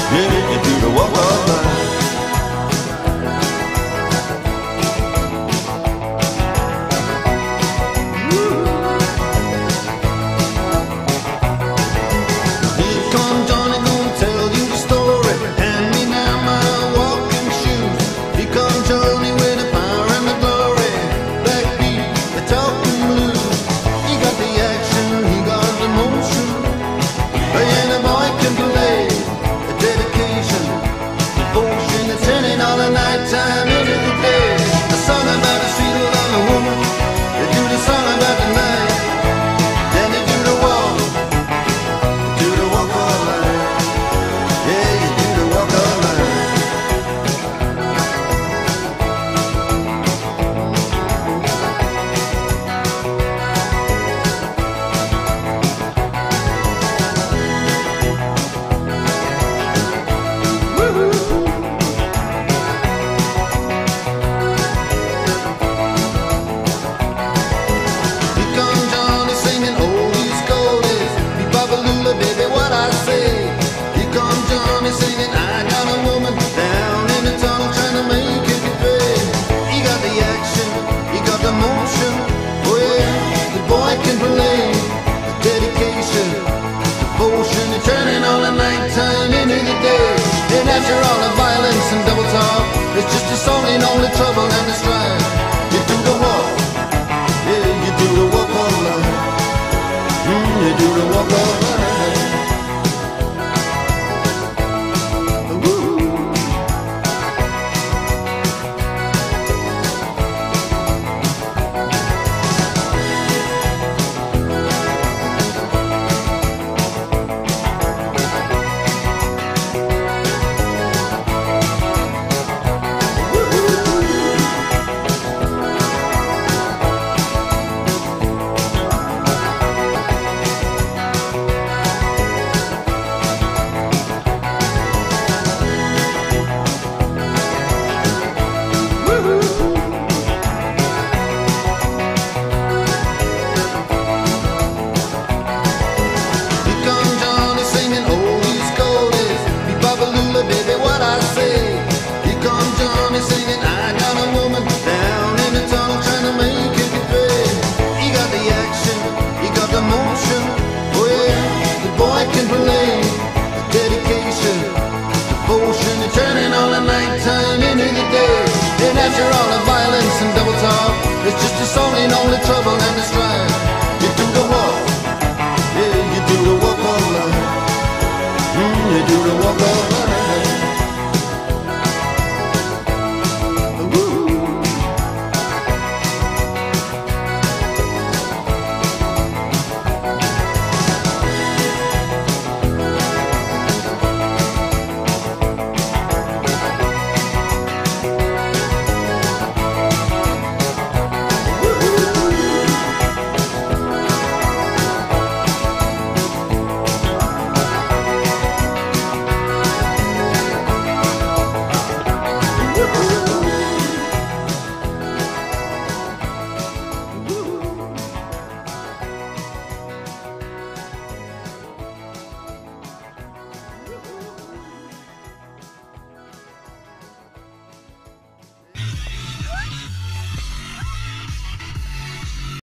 Yeah, you do the walk of life. Here comes Johnny, gonna tell you the story. Hand me now my walking shoes. Here comes Johnny with the power and the glory. Backbeat, the talking blues. He got the action, he got the motion. And a boy can play. The dedication, devotion, it's turning all the nighttime into the day. A song about a sweet love of woman. They do the song about the night. Then they do the walk. Do the walk of life. Yeah, you do the walk of life. Here comes Johnny singing oldies goldies. Be Babalula, baby, what I say. Here comes Johnny singing, I got a woman down in the tunnel trying to make it pay. He got the action, he got the motion. Oh yeah, the boy can play. The dedication, devotion, and turning all the nighttime into the day. And after all the violence and double talk, it's just a song in all the trouble and the strife. You do the walk. Yeah, you do the walk of life. You do the walk of life. Woo. Here comes Johnny singing oldies goldies. Be Babalula, baby, what I say. Here comes Johnny singing,